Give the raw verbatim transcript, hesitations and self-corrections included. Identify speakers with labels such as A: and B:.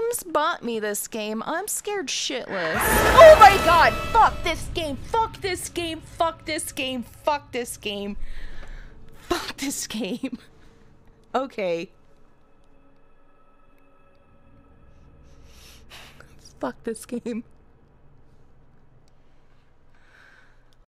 A: James bought me this game. I'm scared shitless. Oh my god! Fuck this game! Fuck this game! Fuck this game! Fuck this game! Fuck this game! Okay. Fuck this game.